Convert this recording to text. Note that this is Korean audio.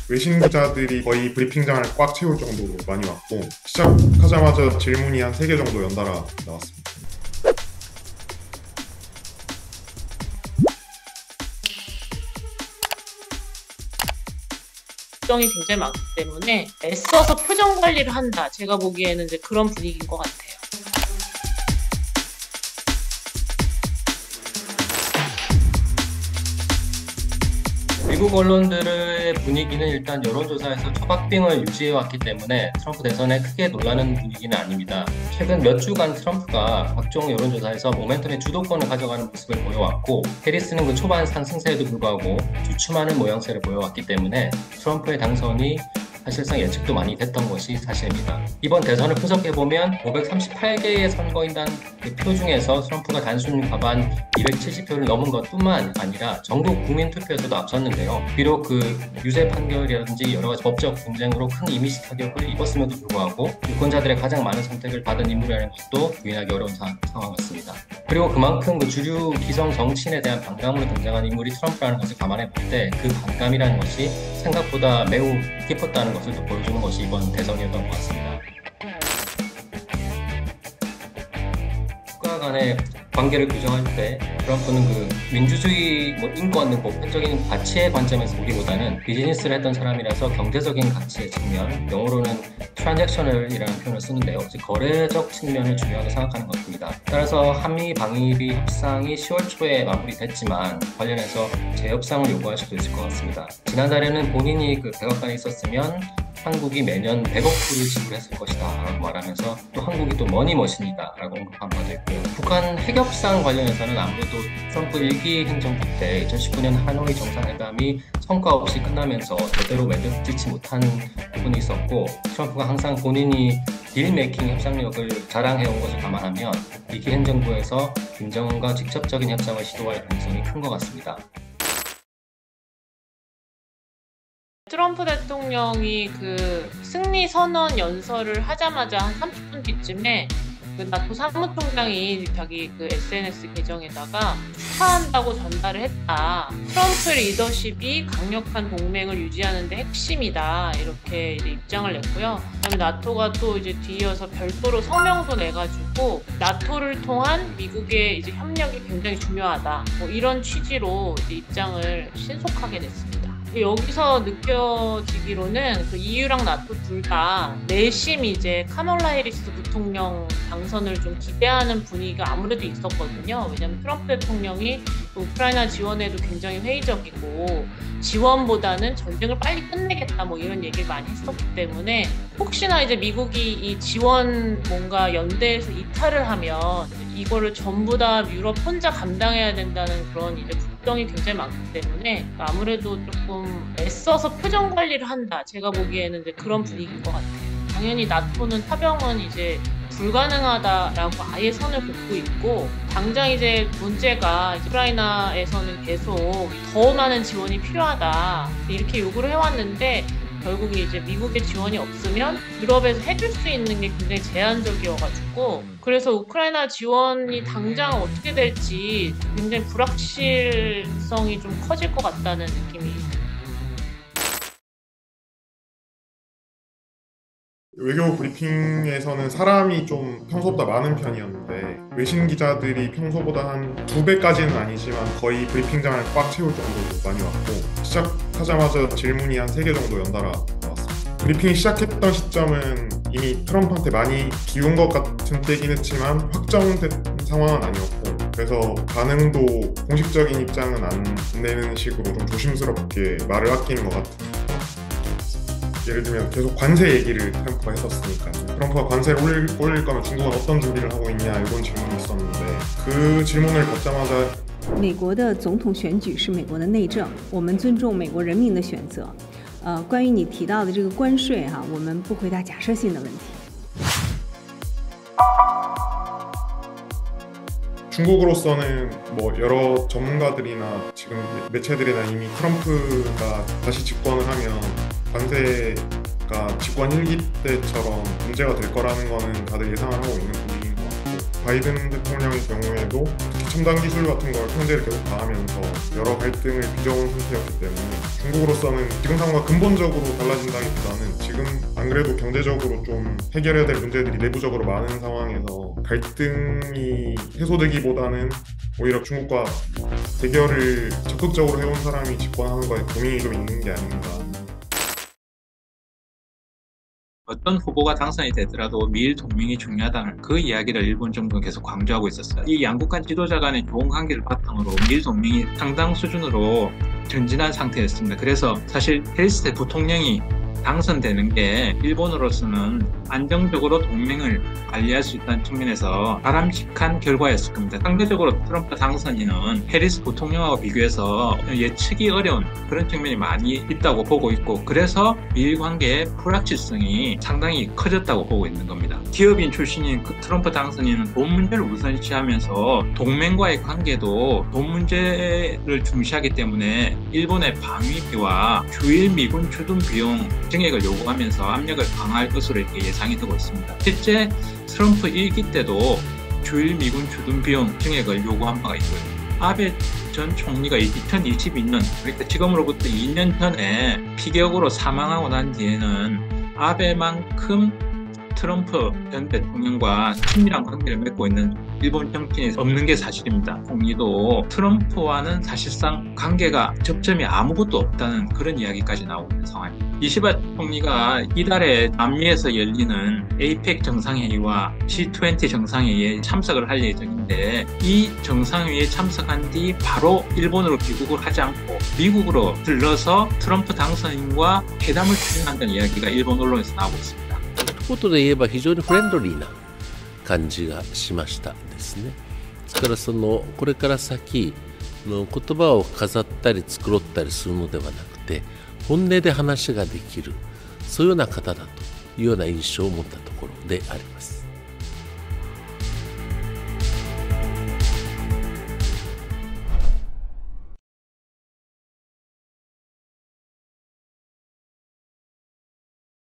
외신 기자들이 거의 브리핑장을 꽉 채울 정도로 많이 왔고, 시작하자마자 질문이 한 3개 정도 연달아 나왔습니다. 걱정이 굉장히 많기 때문에 애써서 표정 관리를 한다. 제가 보기에는 이제 그런 분위기인 것 같아요. 미국 언론들의 분위기는 일단 여론조사에서 초박빙을 유지해왔기 때문에 트럼프 대선에 크게 놀라는 분위기는 아닙니다. 최근 몇 주간 트럼프가 각종 여론조사에서 모멘텀의 주도권을 가져가는 모습을 보여왔고, 해리스는 그 초반 상승세에도 불구하고 주춤하는 모양새를 보여왔기 때문에 트럼프의 당선이 사실상 예측도 많이 됐던 것이 사실입니다. 이번 대선을 분석해보면 538개의 선거인단 표 중에서 트럼프가 단순 과반 270표를 넘은 것뿐만 아니라 전국 국민투표에서도 앞섰는데요. 비록 그 유죄 판결이라든지 여러 가지 법적 분쟁으로 큰 이미지 타격을 입었음에도 불구하고 유권자들의 가장 많은 선택을 받은 인물이라는 것도 부인하기 어려운 상황 같습니다. 그리고 그만큼 그 주류 기성 정치인에 대한 반감으로 등장한 인물이 트럼프라는 것을 감안해 볼 때 그 반감이라는 것이 생각보다 매우 깊었다는 것을 또 보여주는 것이 이번 대선이었던 것 같습니다. 국가 간의 관계를 규정할 때 트럼프는 그 민주주의, 인권 등 보편적인 가치의 관점에서 보기보다는 비즈니스를 했던 사람이라서 경제적인 가치의 측면, 영어로는 트랜잭셔널이라는 표현을 쓰는데요. 즉 거래적 측면을 중요하게 생각하는 것 같습니다. 따라서 한미 방위비 협상이 10월 초에 마무리됐지만 관련해서 재협상을 요구할 수도 있을 것 같습니다. 지난달에는 본인이 그 백악관에 있었으면 한국이 매년 100억 불을 지불했을 것이다 라고 말하면서 또 한국이 또 머니머신이다 라고 언급한 바도 있고요. 북한 핵협상 관련해서는 아무래도 트럼프 1기 행정부 때 2019년 하노이 정상회담이 성과 없이 끝나면서 제대로 맺어지지 못한 부분이 있었고, 트럼프가 항상 본인이 딜메이킹 협상력을 자랑해온 것을 감안하면 2기 행정부에서 김정은과 직접적인 협상을 시도할 가능성이 큰 것 같습니다. 트럼프 대통령이 그 승리 선언 연설을 하자마자 한 30분 뒤쯤에 그 나토 사무총장이 자기 그 SNS 계정에다가 축하한다고 전달을 했다. 트럼프의 리더십이 강력한 동맹을 유지하는 데 핵심이다. 이렇게 이제 입장을 냈고요. 그다음에 나토가 또 이제 뒤이어서 별도로 성명도 내가지고 나토를 통한 미국의 이제 협력이 굉장히 중요하다. 뭐 이런 취지로 이제 입장을 신속하게 냈습니다. 여기서 느껴지기로는 그 EU랑 나토 둘 다 내심 이제 카멀라 해리스 부통령 당선을 좀 기대하는 분위기가 아무래도 있었거든요. 왜냐하면 트럼프 대통령이 우크라이나 지원에도 굉장히 회의적이고 지원보다는 전쟁을 빨리 끝내겠다 뭐 이런 얘기를 많이 했었기 때문에 혹시나 이제 미국이 이 지원 뭔가 연대에서 이탈을 하면 이거를 전부 다 유럽 혼자 감당해야 된다는 그런 이제 걱정이 굉장히 많기 때문에 아무래도 조금 애써서 표정 관리를 한다. 제가 보기에는 이제 그런 분위기인 것 같아요. 당연히 나토는 파병은 이제 불가능하다라고 아예 선을 긋고 있고, 당장 이제 문제가 우크라이나에서는 계속 더 많은 지원이 필요하다 이렇게 요구를 해왔는데, 결국에 이제 미국의 지원이 없으면 유럽에서 해줄 수 있는 게 굉장히 제한적이어가지고, 그래서 우크라이나 지원이 당장 어떻게 될지 굉장히 불확실성이 좀 커질 것 같다는 느낌이. 외교 브리핑에서는 사람이 좀 평소보다 많은 편이었는데, 외신 기자들이 평소보다 한 2배까지는 아니지만 거의 브리핑장을 꽉 채울 정도로 많이 왔고, 시작하자마자 질문이 한 3개 정도 연달아 나왔습니다. 브리핑이 시작했던 시점은 이미 트럼프한테 많이 기운 것 같은 때긴 했지만 확정된 상황은 아니었고, 그래서 반응도 공식적인 입장은 안 내는 식으로 좀 조심스럽게 말을 아끼는 것 같은. 예를 들면 계속 관세 얘기를 트럼프가 했었으니까, 트럼프가 관세를 올릴 거면 중국은 어떤 준비를 하고 있냐 이런 질문이 있었는데, 그 질문을 받자마자 美国的总统选举是美国的内政，我们尊重美国人民的选择。关于你提到的这个关税我们不回答假设性的问题。 중국으로서는 뭐 여러 전문가들이나 지금 매체들이나 이미 트럼프가 다시 집권을 하면 관세가 집권 1기 때처럼 문제가 될 거라는 거는 다들 예상을 하고 있는 분위기인 것 같고, 바이든 대통령의 경우에도 특히 첨단 기술 같은 걸 통제를 계속 가하면서 여러 갈등을 빚어온 상태였기 때문에 중국으로서는 지금 상황과 근본적으로 달라진다기보다는 지금 안 그래도 경제적으로 좀 해결해야 될 문제들이 내부적으로 많은 상황에서 갈등이 해소되기보다는 오히려 중국과 대결을 적극적으로 해온 사람이 집권하는 거에 고민이 좀 있는 게 아닌가. 어떤 후보가 당선이 되더라도 미일 동맹이 중요하다는 그 이야기를 일본 정부는 계속 강조하고 있었어요. 이 양국 간 지도자 간의 좋은 관계를 바탕으로 미일 동맹이 상당 수준으로 전진한 상태였습니다. 그래서 사실 해리스 부통령이 당선되는 게 일본으로서는 안정적으로 동맹을 관리할 수 있다는 측면에서 바람직한 결과였을 겁니다. 상대적으로 트럼프 당선인은 해리스 부통령하고 비교해서 예측이 어려운 그런 측면이 많이 있다고 보고 있고, 그래서 미일 관계의 불확실성이 상당히 커졌다고 보고 있는 겁니다. 기업인 출신인 트럼프 당선인은 돈 문제를 우선시하면서 동맹과의 관계도 돈 문제를 중시하기 때문에 일본의 방위비와 주일 미군 주둔 비용 증액을 요구하면서 압력을 강화할 것으로 이렇게 예상이 되고 있습니다. 실제 트럼프 1기 때도 주일 미군 주둔 비용 증액을 요구한 바가 있고요. 아베 전 총리가 2022년, 그러니까 지금으로부터 2년 전에 피격으로 사망하고 난 뒤에는 아베만큼 트럼프 전 대통령과 친밀한 관계를 맺고 있는 일본 정치인이 없는 게 사실입니다. 총리도 트럼프와는 사실상 관계가 접점이 아무것도 없다는 그런 이야기까지 나오고 있는 상황입니다. 이시바 총리가 이달에 남미에서 열리는 APEC 정상회의와 G20 정상회의에 참석을 할 예정인데, 이 정상회의에 참석한 뒤 바로 일본으로 귀국을 하지 않고 미국으로 들러서 트럼프 당선인과 회담을 추진한다는 이야기가 일본 언론에서 나오고 있습니다. 一言で言えば非常にフレンドリーな感じがしましたですね。ですからこれから先の言葉を飾ったり繕ったりするのではなくて、本音で話ができる、そういうような方だというような印象を持ったところであります。